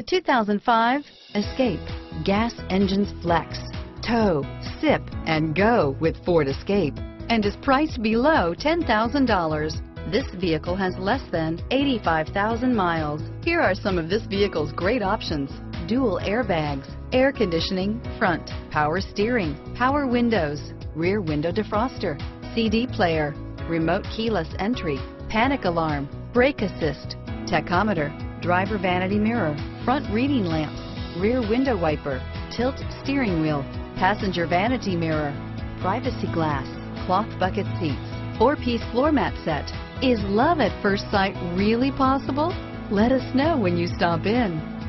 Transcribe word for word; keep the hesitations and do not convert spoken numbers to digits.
The two thousand five Escape. Gas engines flex, tow, sip, and go with Ford Escape, and is priced below ten thousand dollars. This vehicle has less than eighty-five thousand miles. Here are some of this vehicle's great options: dual airbags, air conditioning, front, power steering, power windows, rear window defroster, C D player, remote keyless entry, panic alarm, brake assist, tachometer, driver vanity mirror, front reading lamps, rear window wiper, tilt steering wheel, passenger vanity mirror, privacy glass, cloth bucket seats, four-piece floor mat set. Is love at first sight really possible? Let us know when you stop in.